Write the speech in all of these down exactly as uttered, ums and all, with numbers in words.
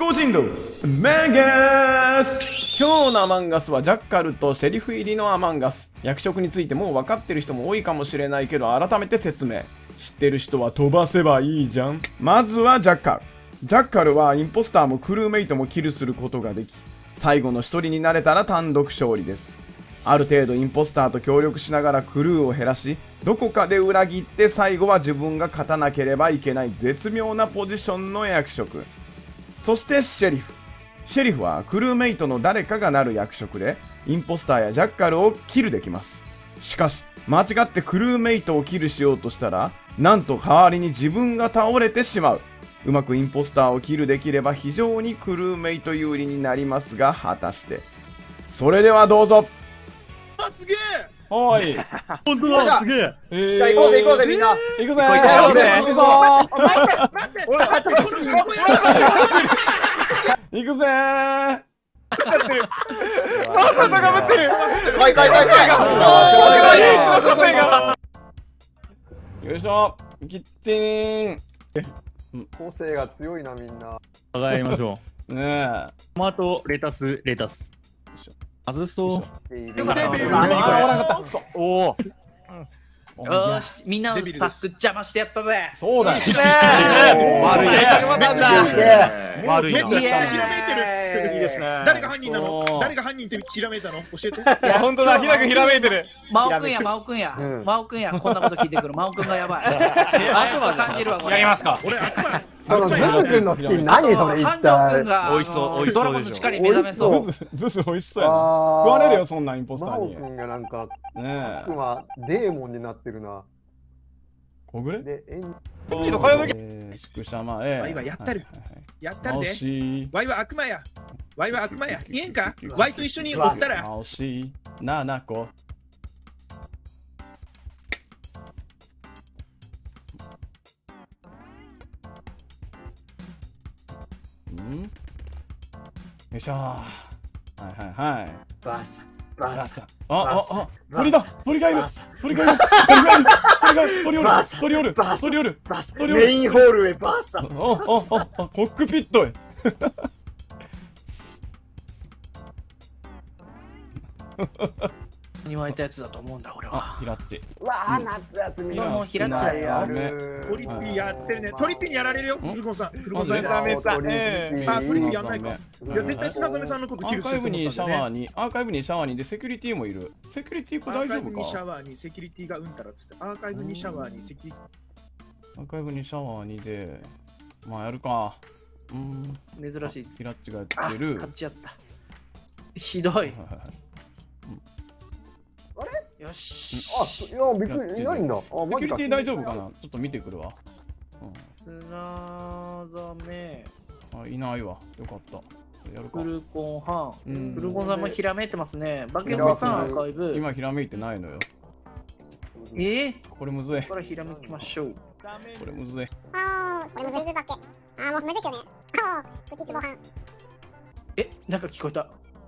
香人狼メンガス。今日のアマンガスはジャッカルとセリフ入りのアマンガス。役職についてもう分かってる人も多いかもしれないけど改めて説明。知ってる人は飛ばせばいいじゃん。まずはジャッカル。ジャッカルはインポスターもクルーメイトもキルすることができ、最後の一人になれたら単独勝利です。ある程度インポスターと協力しながらクルーを減らし、どこかで裏切って最後は自分が勝たなければいけない絶妙なポジションの役職。そしてシェリフ。シェリフはクルーメイトの誰かがなる役職で、インポスターやジャッカルをキルできます。しかし間違ってクルーメイトをキルしようとしたら、なんと代わりに自分が倒れてしまう。うまくインポスターをキルできれば非常にクルーメイト有利になりますが、果たして。それではどうぞ。 あ、すげえ。 はい。 本当だ、すげえ。 えー、 じゃあ行こうぜ行こうぜみんな。 行くぜ行行くぜくぞ。 待って、俺はちょっと好き。 行くぜー。そうそう高ぶってる。 来い来い来い来い。 よいしょ。キッチン。 個性が強いなみんな。 考えましょう。 ねえ。 トマト、レタス、レタス。外そう。おお。 よーし、みんなのタスク邪魔してやったぜ。 そうだよ。 悪いやつ。悪いやつ。 めっちゃひらめいてる。 いいですね。 誰が犯人なの？誰が犯人ってひらめいたの？教えて。 いや本当だ、ひらくひらめいてる。 真央くんや、真央くんや、真央くんや、こんなこと聞いてくる。真央くんがやばい。悪魔感じるわ。 やりますか。 俺悪魔。 そのズズ君のスキン何それ一体。 美味しそう、美味しそうでしょ。 ドラゴンの力に目覚めそう。 ズズ美味しそうやな。食われるよそんなインポスターに。 真央君がなんかねえ。 はデーモンになってるな。 小暮？ で、えん。 ちょっと声を向け。 宿舎前。 ワイはやったる。やったるで。 惜しい。 ワイは悪魔や。ワイは悪魔や。言えんか？ワイと一緒におったら。 惜しい。ななこ。ん？よいしょ。はいはいはい。 バサバサ。あああ鳥だ鳥がいる鳥がいる鳥がいる鳥おる鳥おる鳥おる鳥おるメインホールへバサ。 ああああコックピットへ。 に湧いたやつだと思うんだ俺は。 ヒラッチ。 わあ夏休みもうひらっちゃうやよ。 る。 トリッピーやってるね。トリッピーにやられるよ。フルコンさん。フルコンさん。 ダメさ。 あ、トリッピーやんないか。いや絶対砂染さんのことアーカイブにシャワーにアーカイブにシャワーにでセキュリティもいる。セキュリティこれ大丈夫か？ アーカイブにシャワーにセキュリティがうんたらっつって。アーカイブにシャワーにセキュリティ。 アーカイブにシャワーにでまあやるか。うん。 珍しい。 ヒラッチがやってる。 買っちゃった。ひどい。 あれ？ よし。 あ、いやびっくりいないんだ。あ、 セキュリティ大丈夫かな？ちょっと見てくるわ。 砂ザメ。 あ、いないわ。よかった。やるか。 フルコンハうんン。フルコンさんもひらめいてますね。バケモンさんアーカイブ。 今ひらめいてないのよ。 ええ。 これむずい。 これひらめきましょう。 これむずい。 ああ、これむずいだけ。ああ、もうむずいですよね。ああ、プチツボハン。 え、なんか聞こえた。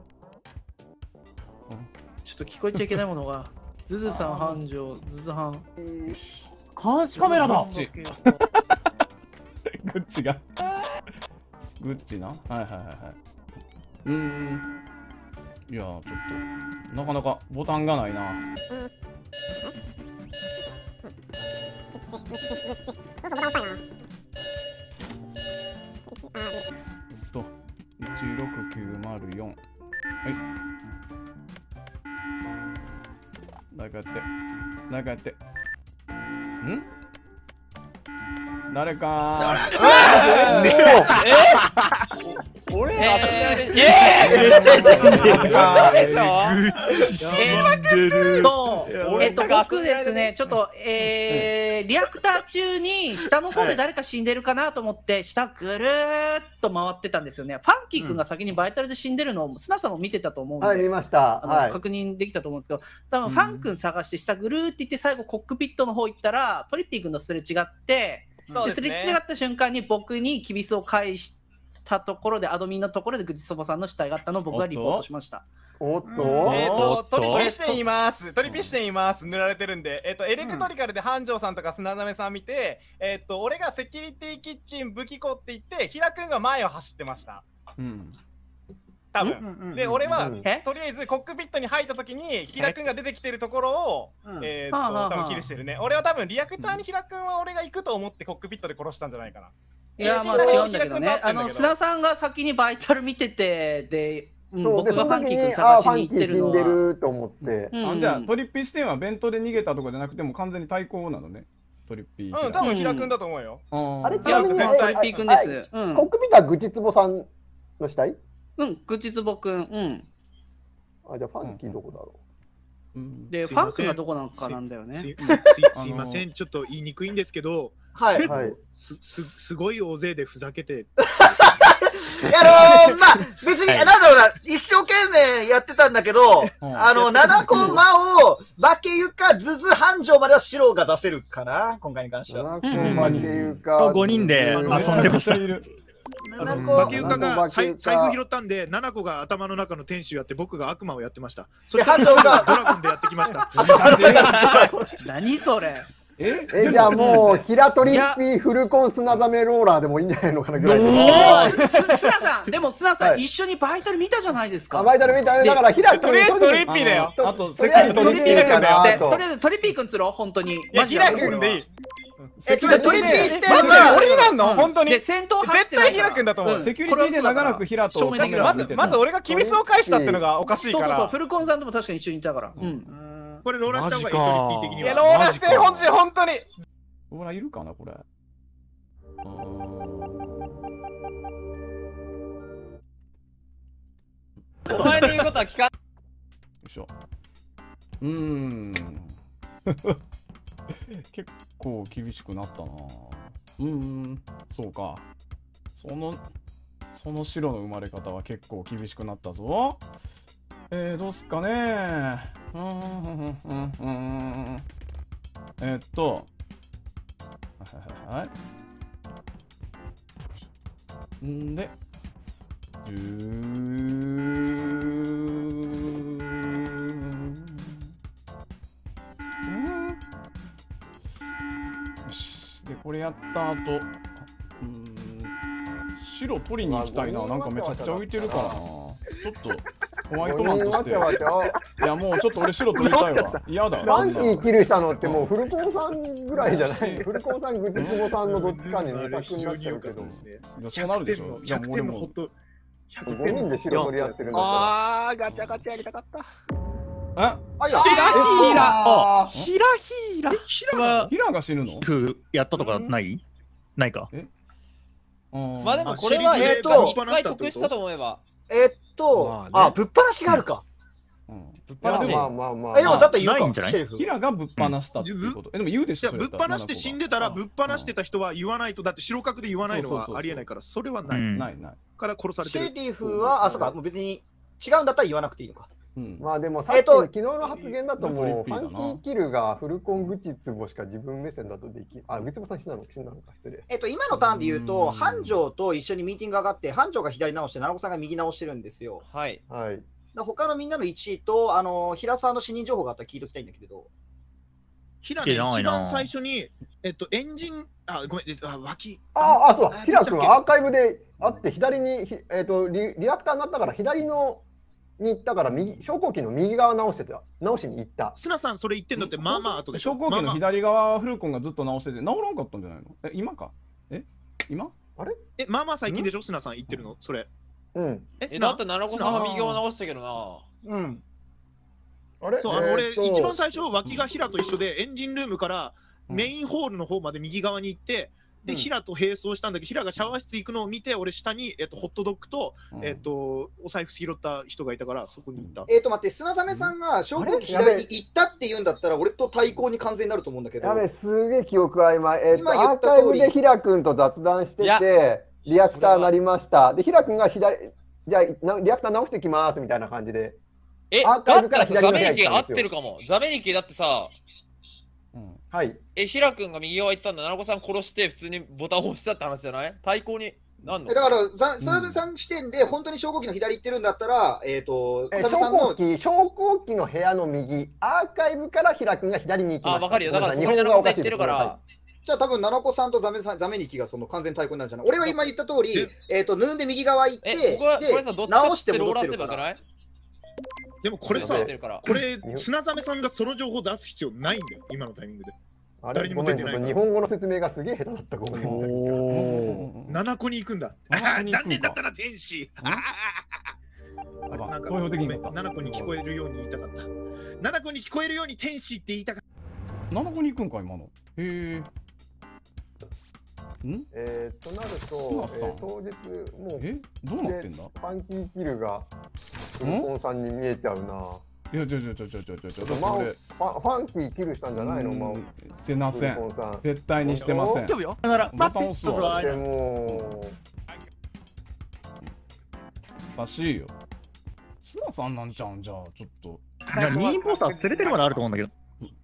ちょっと聞こえちゃいけないものが。ズズさん繁盛、ズズハン。 監視カメラだ。グッチが。グッチな。はいはいはいはい。うーん。いやちょっとなかなかボタンがないな。 うん。グッチ、グッチ、グッチ。そうそう、ボタン押したいな。ああ、 えっと、いちろくきゅうまるよん。はい。誰かやって。誰かやって。ん？誰かー。 ネオ。 俺らそれやる。 めっちゃ死んでる。 えっと、えっと、僕ですね、ちょっと、えー、リアクター中に下の方で誰か死んでるかなと思って、下ぐるーっと回ってたんですよね。ファンキー君が先にバイタルで死んでるのを、スナさんも見てたと思うんで、 はい、見ました。 あのはい。 確認できたと思うんですけど、多分ファン君探して下ぐるーって言って、最後コックピットの方行ったら、トリッピー君のすれ違って、ですれ違った瞬間に僕にキビスを返したところで、アドミンのところで、ぐちそばさんの死体があったのを僕がリポートしました。 おっとえっおっととトリピしていますトリピしています塗られてるんで、えっとエレクトリカルで繁盛さんとか砂鍋さん見て、えっと俺がセキュリティキッチン武器庫って言って平くんが前を走ってました。 うん多うんう分んで俺はうんえとりあえずコックピットに入った時に平くんが出てきてるところをうんえっはあはあはあと多分キルしてるね。俺は多分リアクターに平くんは俺が行くと思ってコックピットで殺したんじゃないかな。 いや、まあ違うんだけどね。あの、須田さんが先にバイタル見てて、で、うんそうで僕がファンキー君その時にあー探しに行ってるのファンキー死んでは。 ると思ってうんあじゃあトリッピー視点は弁当で逃げたとかじゃなくても完全に対抗なのねトリッピー。 うん多分平くんだと思うよ。 あれあちなみにいやトリッピー君です。うんコックピットはぐちつぼさんの死体？ うん、ぐちつぼくん。うん。 あ、じゃあファンキーどこだろうんで、ファンクがどこなのかなんだよね。 すうんすすいません、ちょっと言いにくいんですけど、 はい。 う。はい。 すすすごい大勢でふざけて、 あのー、まあ、別に、なんだろうな、一生懸命やってたんだけど、 うんあの、ななコマを、化け床、ズズ繁盛までは白が出せるかな、今回に関しては。 七個までいうか。 ごにんであの遊んでました。 あのななこ化け床が財化け床財布拾ったんで、ななこが頭の中の天使をやって、僕が悪魔をやってました。そで、 して、 繁盛が、 ドラゴンでやってきました。 何それ。 ええ、じゃあもう、平トリッピーフルコン砂ザメローラーでもいいんじゃないのかなぐらいの。 す須田さん、でも須田さん、 はい一緒にバイタル見たじゃないですか。 あ、バイタル見ただから、平君とりあえずトリッピーだよ。 あのあととりあえずセキュリティトリッピーかなと。 とりあえずトリピー君つろ、本当に。 いや平くんでいい。 え、トリトリピーしてマジでは、 俺になんの本当に。 で、先頭走っ絶てないから対平くんだと思う。 セキュリティで長らく平と証明できるまずまず俺が機密を返したってのがおかしいそうそうそう、 から。 フルコンさんとも確かに一緒にいたから。うん。 これローラーした方がいい、トリッピー的にいやは。 ローラしてほしい本当に。 ほらいるかなこれ。うーんよお前の言うことは聞かん。 いしょ。うーん。結構厳しくなったな。うーん、そうか。その、その白の生まれ方は結構厳しくなったぞ。えー、どうすっかねー。うーん、うん、うん、うん。えー、っと。はいはいはい。んで、じゅうんよし。で、これやった後、うーん、白取りに行きたいな。なんかめちゃくちゃ浮いてるからな。ちょっと、ホワイトマンとして。いや、もうちょっと俺白取りたいわ。嫌だ。 ファンキーキルしたのってもうフルコンさんぐらいじゃないフルコンさん、グッズボさんのどっちかに二択になっちゃうけど。 いやそうなるでしょ。じゃあひゃくもう俺もてんもほっと。 ごにんで白取り合ってるんだかあー、ガチャガチャやりたかった。 あ、 あ、いや、 ら。あヒラヒラはヒラが死ぬの？ フやったとかないないか。 まあでもあこれはシェリフえっとで一回得したと思えば。 えっと、あ、ぶっ放しがあるか。 ぶっ放し。 まあまあまあ。 え、でもだって言うか、 ないんじゃないシェリフヒ。ラがぶっ放したっていうこと。え、でも言うでしょ。 じゃあぶっ放して死んでたら、ぶっ放してた人は言わないと、だって白角で言わないのはありえないから、それはない。 うんないない。 から殺されてる。 シェリフは、あ、そうか、もう別に違うんだったら言わなくていいのか。 うん。 まあでもさっきえっと昨日の発言だともうファンキーキルがフルコングチツボしか自分目線だとできあグチツボさん死んだの死んだのか失礼。 えっと、今のターンで言ううと、 ん繁盛と一緒にミーティング上がって、繁盛が左直して、奈良子さんが右直してるんですよ。 はい。 はい。 で他のみんなのいちいと、あの、平沢の死人情報があったら聞いておきたいんだけれど。 平ね、 いやないな一番最初に、えっと、エンジン、あ、ごめん、えあ、脇。 ああそうだ。ヒラ君アーあカイブであって左にひえっとリリアクターになったから左のに行ったから右昇降機の右側直してた直しに行った。 砂さん、それ言ってんのって、まあまあ後でしょ。 昇降機の左側フルコンがずっと直してて直らんかったんじゃないの？え、今か？え？今？ え、まあまあ最近でしょ、砂さん言ってるのそれ。 うん。 え、 え、だって奈良子さんが右側直したけどな。 うん。 あれ？ そう、あの、俺、 えーっと一番最初、脇が平と一緒で、エンジンルームからメインホールの方まで右側に行って、で、 うん平と並走したんだけど、平がシャワー室行くのを見て、俺、下に、えっと、ホットドッグと、 うんえっと、お財布拾った人がいたから、そこに行った。 えっと、待って、砂ザメさんが昇降機左に行ったって言うんだったら、俺と対抗に完全になると思うんだけど。 やべすげえ記憶曖昧。えっと今言アーった通りカイブでヒラ君と雑談していやてリアクターなりました。でヒラ君が左じゃあなリアクター直してきますみたいな感じで。 え、 アーカイブからだったら左の部屋ザメリケ合っ行ったんですよてるかも。ザメリケだってさ、 うんはい。 え、ヒラ君が右側行ったんだ。奈良子さん殺して普通にボタンを押したって話じゃない？対抗に。 なんのえだから、さスラブさん視点で本当に昇降機の左行ってるんだったら、えっと、 え昇小田さんの降機、昇降機の部屋の右、アーカイブから平君が左に行きました。 あ、わかるよ。だから、 日ここに本語がおかしい言ってるから。 じゃあ多分、七子さんとザメさんザメニキがその完全対抗になるじゃない。俺は今言った通り、えっと、ヌーンで右側行って、 え、ここは、これさ、 でどっちか直しててっローラー戻ってるから。 すればよくないでもこれさそうやってるからこれ砂ザメさんがその情報出す必要ないんだよ今のタイミングで。 あれ誰にも出てないからごめんちょっと日本語の説明がすげえ下手だった。ごめん。 おお。七個に行くんだ。 七個に行くんか残念だったな天使。あれなんか投票できんごめかったん七個に聞こえるように言いたかった。七個に聞こえるように天使って言いたかっななこに行くんか今の。へえ。んえー、となると、 そうさんえー当日もうえどうなってんだでファンキーキルがウルコンさんに見えちゃうな。 いやちょちょちょちょちょちょちょちょっとマオ俺ファファンキーキルしたんじゃないのマオ。 してませんウルコンさん。 絶対にしてませんおよ。だから、 ボタン押すわでもおかしいよ須田さんなんちゃうんじゃあちょっといや、にインポスター連れてるまであると思うんだけど。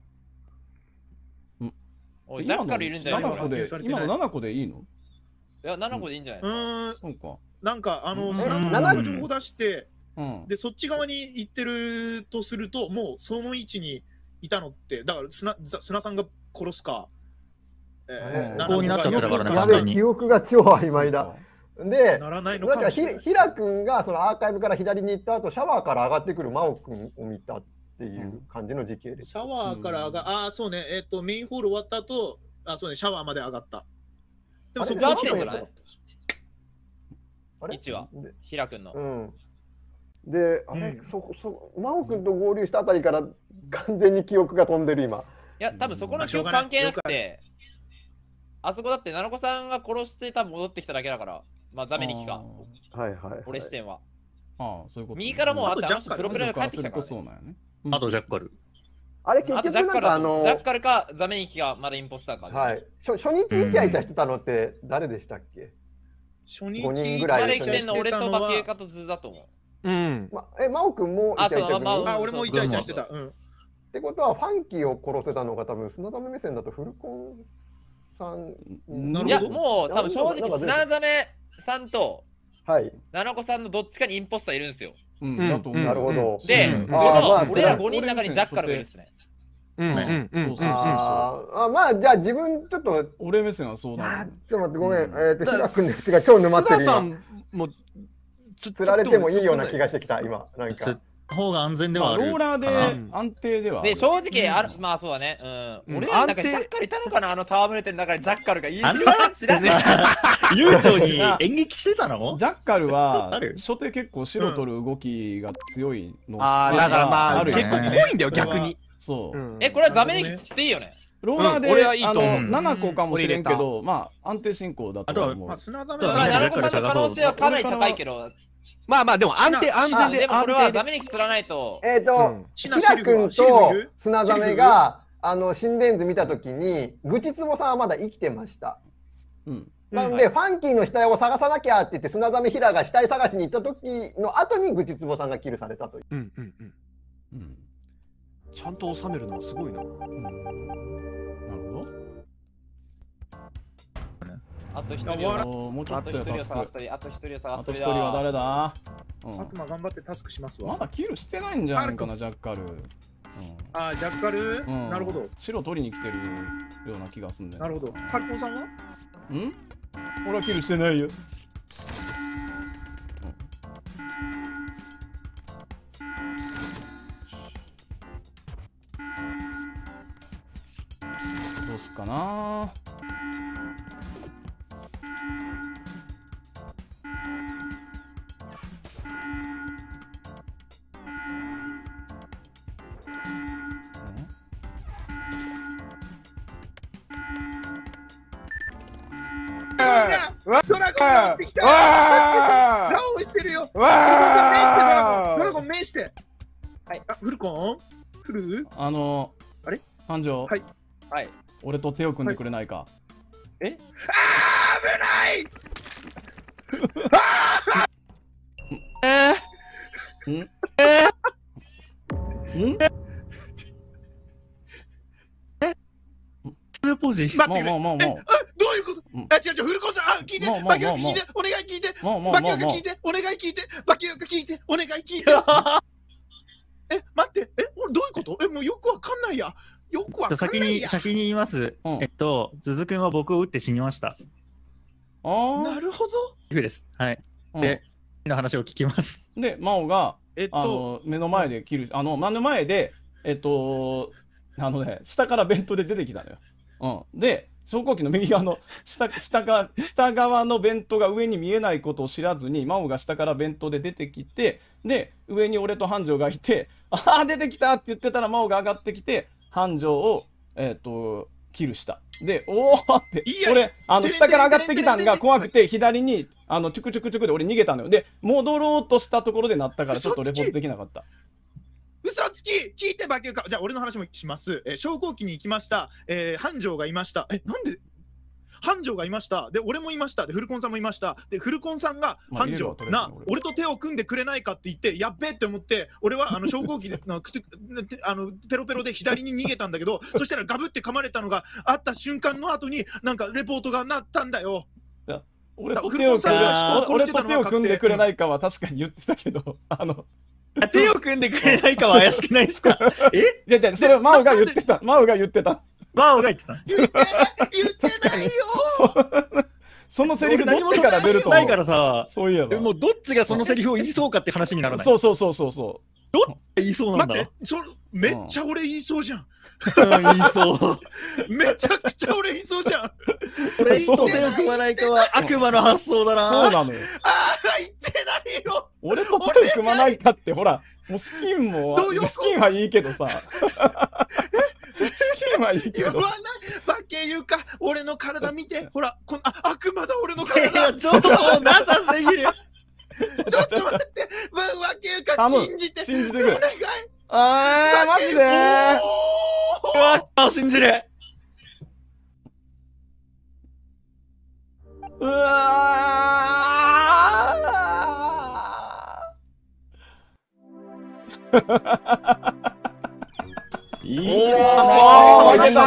おい、ジャッカルいるんじゃないななこで発見されてない今のななこでいいのいや、ななこでいいんじゃないですか。 た。うーん。 そうかなんかあのうん砂ザメの情報出してうんでそっち側に行ってるとするともうその位置にいたのってだから砂ざ砂さんが殺すか。 えーこうになっちゃってたからねや完全にべえ記憶が超曖昧だ。で、 ならないのだからひかもしれない。 ひらくんがそのアーカイブから左に行った後シャワーから上がってくる真央くんを見たっていう感じの時系列。 シャワーから上が、ああ、そうね、えっ、と、メインホール終わった後、あそうね、シャワーまで上がった。でもそこはあれじゃあ合ってんじゃないあれ位置はでひらくんの。 うん。で、あれ、 うんそこ、そ、真央くんと合流したあたりから完全に記憶が飛んでる今。 いや、多分そこの記憶まあしょうがない関係なくて、あそこだって、ななこさんが殺して多分戻ってきただけだから、まあ、ザメニキか、 はいはい、はい。 俺視点は。 ああそういうこと右からもうああとって、あの人ジャッカルプロペラで帰ってきたから、 そうね。 なんやねあとジャッカル。 あれ結あとジャッカルだ局なんかあのとジャッカルかザメニキがまだインポスターか。 はい。初初日イチャイチャしてたのって誰でしたっけ？ 初日ごにんぐらいまで来てんの俺とバケはカとズだと思う。 うん。 ま、え、真央くんもイチャイチャ組あそうまあまあ、俺もイチャイチャしてた。うん。 ってことはファンキーを殺せたのが多分砂溜め目線だとフルコンさん。 いや、 なるほどもう多分正直、 なんか砂ザメさんとはい。 ナナコさんのどっちかにインポスターいるんですよ。 うんうんだと思うなるほど。 で、 うんでもあーまあ俺らそれごにんの中にジャッカルがいるっすね。 うんうんうんそうそうあーあ、まあじゃあ自分ちょっと、 俺目線はそうあなるーちょっと待ってごめん。 うんえっと、ひらくんの口が超沼ってる今。 須田さんもつ釣られてもいいような気がしてきた今。なんつか。 方が安全でまはあるあローラーかな。 で安定ではあるで、正直、あるまあそうだね。うん。俺らの中にジャッカルいたのかな、あの戯れてる中にジャッカルがいいあんな知らない。 悠長に演劇してたのジャッカルはある初手結構白取る動きが強いのああ、だからまあ、 るよね結構怖いんだよ、逆に。 そう、 うんえ、これはザメニキ釣っていいよね。 ローラーで、 うん俺はいいあと思うのななこかもしれんけ俺入どまあ安定進行だと思うまあ、砂ザメそうまあ、 みんなでナナコさんの可能性はかなり高いけど、 まあまあ、でも安定、安全で、 でもこれはザ安定で。 メニキ釣らないと、 えっとうん、 ひらくんシェルフといる砂ザメが、あの、心電図見たときに、ぐちつぼさんはまだ生きてました。 うんなんで、ファンキーの死体を探さなきゃって言って、砂ザメヒラが死体探しに行った時の後にぐちつぼさんがキルされたという。 うんうんうん。 うんちゃんと収めるのはすごいな。 うんなるほどあと一人あ終わらをおーもうちょっとあと一人をやタスク探すとり、あと一人を探あと一すとり人は誰だ、うん悪魔頑張ってタスクしますまわ。 だキルしてないんじゃないかなジャッカル、うんあー、ジャッカル、 うん、 なるほど。 白取りに来てるような気がすんだよなるほど。ハルコンさんはうん俺はキルしてないよ、どうすっかなドラゴンがってきたわラオウしてるよーわドラゴン面してはい。 あ、フルコンフルあのあれ繁盛、 はいはい。 俺と手を組んでくれないか、 あー、危ないそれポジ待ってくれもうもうもうもうあ、どういうことあ、違う違う、フルコンさん、あ、聞いて、バキュー聞いて、お願い聞いて、バキュー聞いて、お願い聞いて、バキュー聞いて、お願い聞いて。え、待って、え、俺どういうこと？え、もうよくわかんないや。よくわかんないや。 先に、先に言います。えっと、鈴くんは僕を撃って死にました。 ああ。なるほど。 です。はい。で、の話を聞きます。 で、真央が、 えっと、 あの目の前で切る、あの、目の前で、えっと、あのね、下から弁当で出てきたのよ。うん。で、昇降機の右側の下、下が、下側の弁当が上に見えないことを知らずに、真央が下から弁当で出てきて、で、上に俺と繁盛がいて、ああ、出てきたって言ってたら真央が上がってきて、繁盛を、えっと、キルした。で、おーって、俺、あの、下から上がってきたんが怖くて、左に、あの、チュクチュクチュクで俺逃げたのよ。で、戻ろうとしたところでなったから、ちょっとレポートできなかった。 嘘つき聞いてバキューか。じゃあ俺の話もします。えー、昇降機に行きました。えー、繁盛がいました。え、なんで繁盛がいました。で、俺もいました。で、フルコンさんもいました。で、フルコンさんが、繁盛、まあ、な、俺と手を組んでくれないかって言って、やっべえって思って、俺はあの昇降機であのペロペロで左に逃げたんだけど、そしたらガブって噛まれたのがあった瞬間の後に、なんかレポートがなったんだよ。 いや、俺と手を組んで、俺と手を組んでくれないかは確かに言ってたけど、あの、 手を組んでくれないかは怪しくないですか？え？ いやいや、それは真央が言ってた。真央が言ってた。 真央が言ってた。 言ってない、言ってないよ。 そのセリフどっちから出ると思う？ ないからさ、 そういえば。 もうどっちがそのセリフを言いそうかって話にならない。 そうそうそうそうそう。 どっちが言いそうなんだ。 待って、そめっちゃ俺言いそうじゃん。 言いそう。 めちゃくちゃ俺言いそうじゃん。 俺と手を組まないかは悪魔の発想だな。 そうなのよ。 ああ、言ってないよ。 俺と手を組まないかってほら、もうスキンもスキンはいいけどさ。スキンはいいけど。 言わない。バケユか。俺の体見て。ほら、このあ悪魔だ俺の体。 ちょっとなさすぎる。 ちょっと待って。バケユか信じて。 信じてくれ。 お願い。 あー、マジでー。 うわ、信じる。 うわー。いいねー。負けた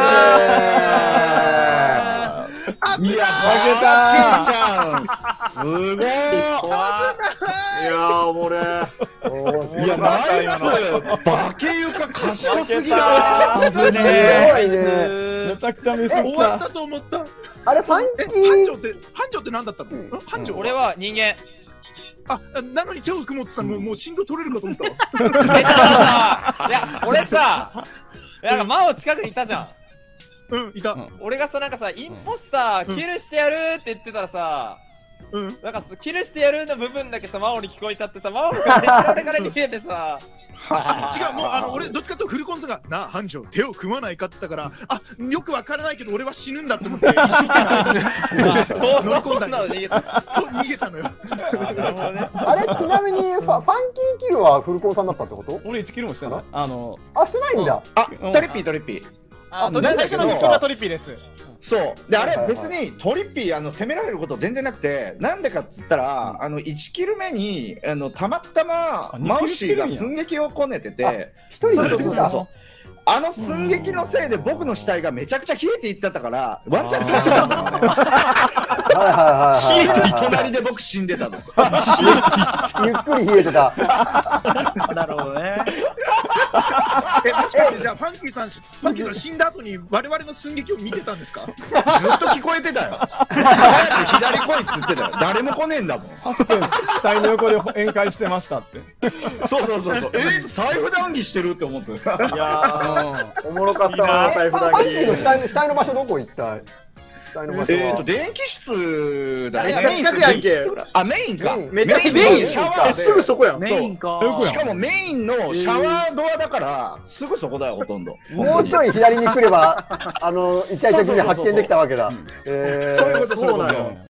ー。いや、負けたー。 チャンス。すごい。いやー、もうね。いや、ナイス。バケユカ賢すぎる。 危ねえ。 めちゃくちゃミスった。 終わったと思った。 あれ、ファンキー。 繁盛って、繁盛って何だったの？繁盛。 俺は人間。 あ、なのに手を組もうってさ、もう、もう振動取れるかと思ったわ。いや、俺さ、なんか真央近くにいたじゃん。 うん、いた。 俺がさ、なんかさ、インポスターキルしてやるって言ってたらさ、うん、なんかキルしてやるの部分だけさ、真央に聞こえちゃってさ、真央が俺から逃げてさ。 違う、もうあの俺どっちかというとフルコンさんがなあ繁盛手を組まないかって言ったから、あよくわからないけど俺は死ぬんだと思って一生懸命乗り込んだ逃げたそう逃げたのよ。 あれちなみにファファンキーキルはフルコンさんだったってこと？ 俺いちキルもしてない。あのあしてないんだ。 あトリッピートリッピー。 あ最初のミッドがトリッピーです。 そうであれ別にトリッピーあの攻められること全然なくて、なんでかっつったら、うん、あのいちキル目にあのたまたまマウシーが寸劇をこねてて、 一人でそうそうあの寸劇のせいで僕の死体がめちゃくちゃ冷えていってたからワンチャン勝ってたんだよね。冷えてい隣で僕死んでたの。 ゆっくり冷えてた。 なるほどね。 え、もしかしてじゃあファンキーさん、ファンキーさん死んだ後に我々の寸劇を見てたんですか？ ずっと聞こえてたよ。左来いっつってたよ。誰も来ねえんだもん。 サスペンス死体の横で宴会してましたって。 そうそうそうそう。え、財布談義してるって思って。いやー、おもろかったな、財布談義。 ファンキーの死体死体の場所どこ行った？ えっと電気室だね。 めっちゃ近くやんけ。 あメインか。 めっちゃメイン。シャワーすぐそこやん。 メインか。 しかもメインのシャワードアだからすぐそこだよほとんど。 もうちょい左に来ればあの一体的に発見できたわけだ。 そういうことそういうこと。